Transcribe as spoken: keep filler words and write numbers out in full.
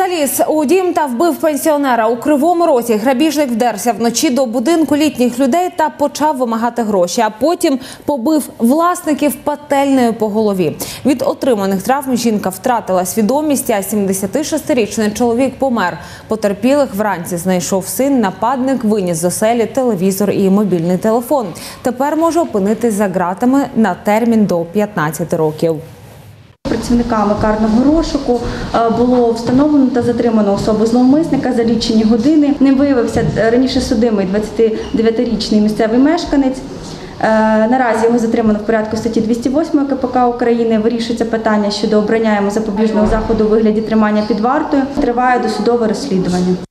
Заліз у дім та вбив пенсіонера. У Кривому Розі грабіжник вдерся вночі до будинку літніх людей та почав вимагати гроші, а потім побив власників пательнею по голові. Від отриманих травм жінка втратила свідомість, а сімдесятишестирічний чоловік помер. Потерпілих вранці знайшов син, нападник виніс з оселі телевізор і мобільний телефон. Тепер може опинитись за ґратами на термін до п'ятнадцяти років. Працівниками карного розшуку було встановлено та затримано особу зловмисника за лічені години. Ним виявився раніше судимий двадцятидев'ятирічний місцевий мешканець. Наразі його затримано в порядку статті двісті восьмої Ка Пе Ка України. Вирішується питання щодо обрання йому запобіжного заходу у вигляді тримання під вартою. Триває досудове розслідування.